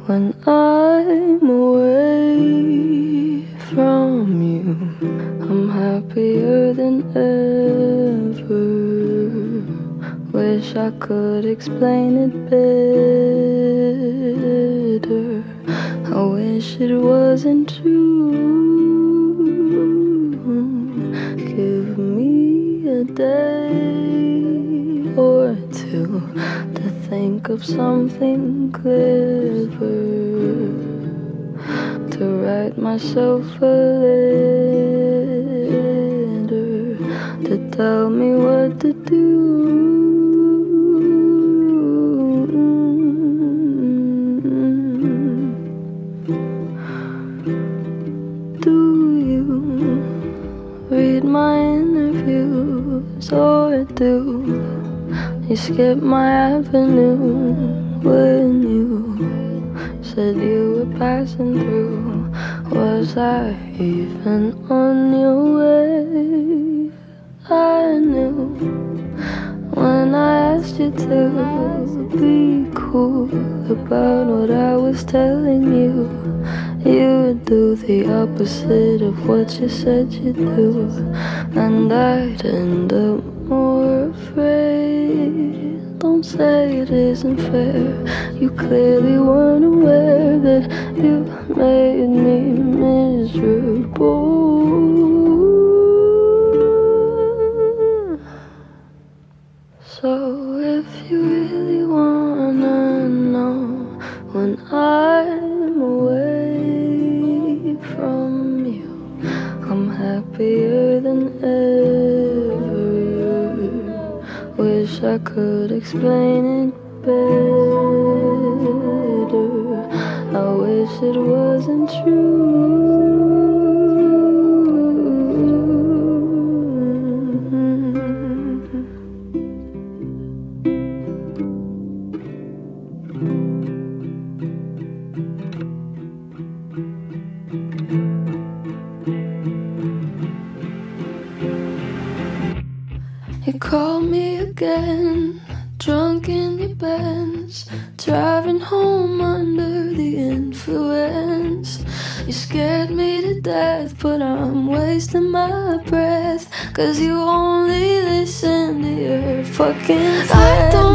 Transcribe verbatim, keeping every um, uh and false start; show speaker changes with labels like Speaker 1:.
Speaker 1: when I'm away from you. I'm happier than ever. Wish I could explain it better. I wish it wasn't true. Give me a day or two to think of something clever, to write myself a letter, to tell me what to do. Do you read my interviews, or do you skip my avenue when you said you were passing through? Was I even on your way? I knew when I asked you to be cool about what I was telling you. You would do the opposite of what you said you'd do, and I'd end up more afraid. Don't say it isn't fair. You clearly weren't aware that you made me miserable. So if you really wanna know when I'm away from you, I'm happier than ever. Wish I could explain it better. I wish it wasn't true. You called me again, drunk in your Benz, driving home under the influence. You scared me to death, but I'm wasting my breath, 'cause you only listen to your fucking friends. I don't